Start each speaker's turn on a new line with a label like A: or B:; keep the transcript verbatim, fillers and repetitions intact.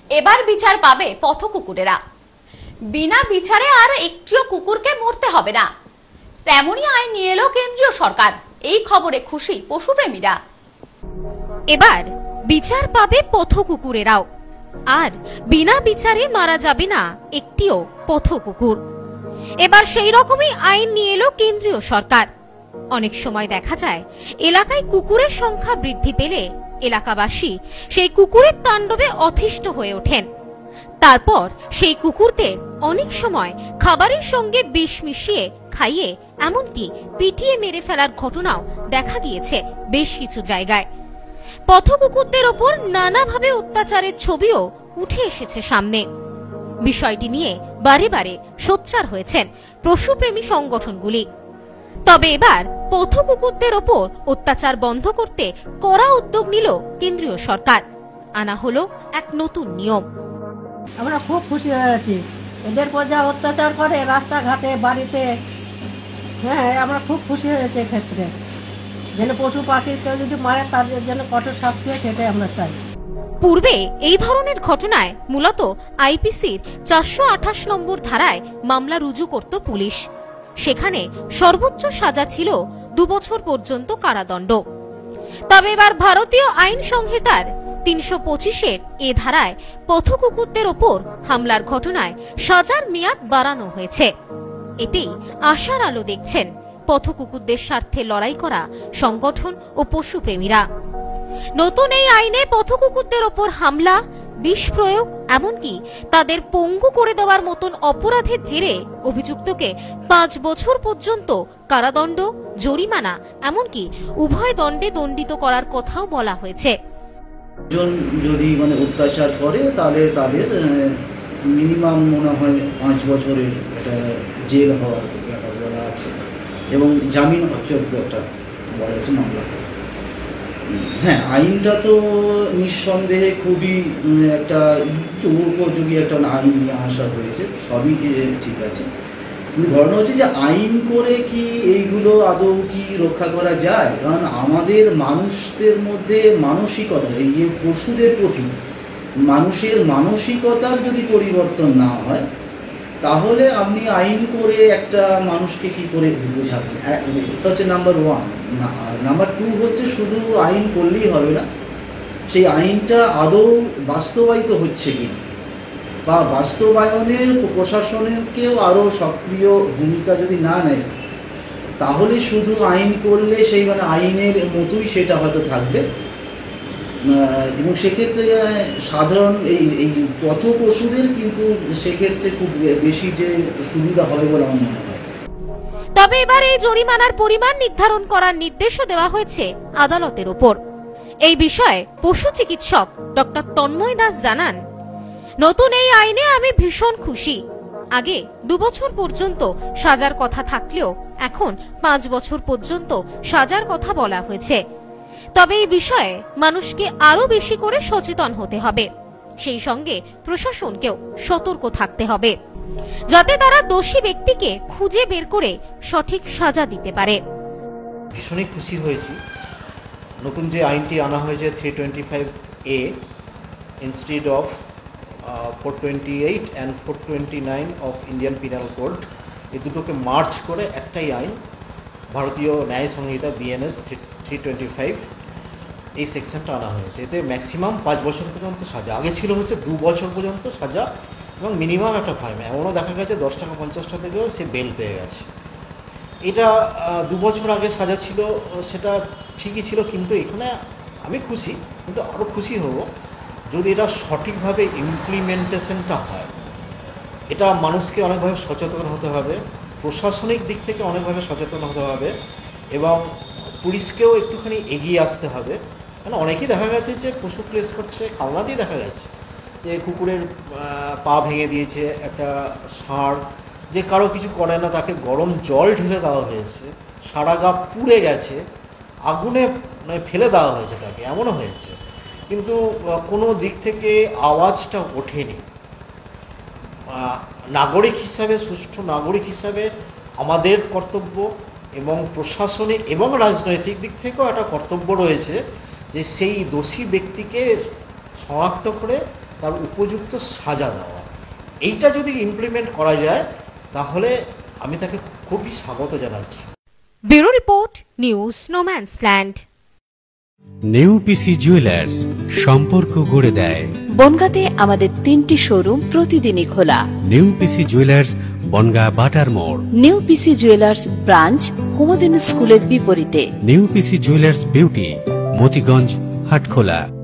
A: এবার বিচার পাবে পথ কুকুরেরা। বিনা বিচারে আর একটিও কুকুরকে মরতে হবে না, তেমনই আইন নিয়ে এলো কেন্দ্রীয় সরকার। এই খবরে খুশি পশুপ্রেমীরা।
B: এবার বিচার পাবে পথ কুকুরেরাও, আর বিনা বিচারে মারা যাবে না একটিও পথ কুকুর। এবার সেই রকমই আইন নিয়ে এলো কেন্দ্রীয় সরকার। অনেক সময় দেখা যায় এলাকায় কুকুরের সংখ্যা বৃদ্ধি পেলে এলাকাবাসী সেই কুকুরের তাণ্ডবে অতিষ্ঠ হয়ে ওঠেন। তারপর সেই কুকুরদের অনেক সময় খাবারের সঙ্গে বিষ মিশিয়ে খাইয়ে এমনকি পিটিয়ে মেরে ফেলার ঘটনাও দেখা গিয়েছে বেশ কিছু জায়গায়। পথ কুকুরদের ওপর নানাভাবে অত্যাচারের ছবিও উঠে এসেছে সামনে। বিষয়টি নিয়ে বারে বারে সোচ্চার হয়েছেন পশুপ্রেমী সংগঠনগুলি। তবে এবার পথ কুকুরদের ওপর অত্যাচার বন্ধ করতে কড়া উদ্যোগ নিল কেন্দ্রীয় সরকার। আনা হলো এক নতুন নিয়ম।
C: আমরা খুব খুশি হয়েছি, এদের পর যা অত্যাচার করে রাস্তাঘাটে বাড়িতে, হ্যাঁ আমরা খুব খুশি হয়েছে। এক্ষেত্রে যেন পশু পাখি কেউ যদি মারে তার জন্য কঠোর শাস্তি হয়, সেটাই আমরা চাই।
B: পূর্বে এই ধরনের ঘটনায় মূলত আইপিসির চারশো আঠাশ নম্বর ধারায় মামলা রুজু করত পুলিশ। সেখানে সর্বোচ্চ সাজা ছিল দু বছর পর্যন্ত কারাদণ্ড। তবে এবার ভারতীয় আইন সংহিতার তিনশো পঁচিশের এ ধারায় পথ কুকুরদের ওপর হামলার ঘটনায় সাজার মেয়াদ বাড়ানো হয়েছে। এতেই আশার আলো দেখছেন পথ কুকুরদের স্বার্থে লড়াই করা সংগঠন ও পশুপ্রেমীরা। নতুন এই আইনে পথ কুকুরদের ওপর হামলা, বিষ প্রয়োগ, এমনকি তাদের পঙ্গু করে দেওয়ার মতন অপরাধের জেরে অভিযুক্তকে পাঁচ বছর পর্যন্ত কারাদণ্ড, জরিমানা, এমনকি উভয় দণ্ডে দণ্ডিত করার কথাও বলা হয়েছে।
D: যদি মানে অত্যাচার করে তাহলে তাদের মিনিমাম মনে হয় পাঁচ বছরের একটা জেল হওয়ার ব্যাপার বলা আছে, এবং জামিন অযোগ্য একটা বলা হয়েছে মামলা। হ্যাঁ, আইনটা তো নিঃসন্দেহে খুবই একটা উপযোগী একটা আইন নিয়ে আসা হয়েছে, সবই ঠিক আছে। কিন্তু ঘটনা হচ্ছে যে আইন করে কি এইগুলো আদৌ কি রক্ষা করা যায়? কারণ আমাদের মানুষদের মধ্যে মানসিকতা, এই যে পশুদের প্রতি মানুষের মানসিকতার যদি পরিবর্তন না হয়, তাহলে আপনি আইন করে একটা মানুষকে কি করে বোঝাবেন? এটা হচ্ছে নাম্বার ওয়ান। নাম্বার টু হচ্ছে শুধু আইন করলেই হবে না, সেই আইনটা আদৌ বাস্তবায়িত হচ্ছে কি, বা বাস্তবায়নের প্রশাসনেরকেও আরও সক্রিয় ভূমিকা যদি না নেয়, তাহলে শুধু আইন করলে সেই মানে আইনের মতোই সেটা হয়তো থাকবে। এবং সেক্ষেত্রে সাধারণ এই এই পথ পশুদের কিন্তু সেক্ষেত্রে খুব বেশি যে সুবিধা হবে বলে আমার মনে হয়।
B: তবে এবার এই জরিমানার পরিমাণ নির্ধারণ করার নির্দেশও দেওয়া হয়েছে আদালতের ওপর। এই বিষয়ে পশু চিকিৎসক ডক্টর তন্ময় দাস জানান, নতুন এই আইনে আমি ভীষণ খুশি। আগে দু বছর পর্যন্ত সাজার কথা থাকলেও এখন পাঁচ বছর পর্যন্ত সাজার কথা বলা হয়েছে। তবে এই বিষয়ে মানুষকে আরো বেশি করে সচেতন হতে হবে, সেই সঙ্গে প্রশাসনকেও সতর্ক থাকতে হবে, যাতে তারা দোষী ব্যক্তিকে খুঁজে বের করে সঠিক সাজা দিতে পারে।
E: ভীষণই খুশি হয়েছি নতুন যে আইনটি আনা হয়েছে থ্রি টোয়েন্টি ফাইভ এ instead of four twenty eight and four twenty nine of Indian penal code, এই দুটোকে মার্চ করে একটাই আইন ভারতীয় ন্যায় সংহিতা বিএনএস থ্রি টোয়েন্টি ফাইভ, এই সেকশনটা আনা হয়েছে। এতে ম্যাক্সিমাম পাঁচ বছর পর্যন্ত সাজা, আগে ছিল হচ্ছে দু বছর পর্যন্ত সাজা এবং মিনিমাম একটা ফাইন। এমনও দেখা গেছে দশ টাকা পঞ্চাশ টাকা থেকেও সে বেল পেয়ে গেছে। এটা দু বছর আগে সাজা ছিল, সেটা ঠিকই ছিল, কিন্তু এখানে আমি খুশি, কিন্তু আরও খুশি হব যদি এটা সঠিকভাবে ইমপ্লিমেন্টেশনটা হয়। এটা মানুষকে অনেকভাবে সচেতন হতে হবে, প্রশাসনিক দিক থেকে অনেকভাবে সচেতন হতে হবে, এবং পুলিশকেও একটুখানি এগিয়ে আসতে হবে। কেন অনেকেই দেখা গেছে যে পশু প্রেস করছে, কালনাতেই দেখা গেছে যে কুকুরের পা ভেঙে দিয়েছে একটা ষাঁড়, যে কারো কিছু করে না, তাকে গরম জল ঢেলে দেওয়া হয়েছে, সারা গা পুড়ে গেছে, আগুনে মানে ফেলে দেওয়া হয়েছে তাকে, এমনও হয়েছে, কিন্তু কোনো দিক থেকে আওয়াজটা ওঠেনি। নাগরিক হিসাবে, সুষ্ঠু নাগরিক হিসাবে আমাদের কর্তব্য, এবং প্রশাসনিক এবং রাজনৈতিক দিক থেকেও একটা কর্তব্য রয়েছে যে সেই দোষী ব্যক্তিকে শনাক্ত করে তার উপযুক্ত সাজা দেওয়া, এইটা যদি ইমপ্লিমেন্ট করা যায় তাহলে আমি তাকে খুবই স্বাগত জানাচ্ছি।
B: Bureau report, news no man's land.
F: নেউপিসি জুয়েলার্স, সম্পর্ক গড়ে দেয়।
G: বনগাঁতে আমাদের তিনটি শোরুম প্রতিদিনই খোলা।
F: নেউপিসি জুয়েলার্স, বনগাঁ বাটার মোড়।
G: নেউপিসি জুয়েলার্স ব্রাঞ্চ কুমদিন স্কুলের বিপরীতে।
F: নেউপিসি জুয়েলার্স বিউটি, মতিগঞ্জ, হাটখোলা।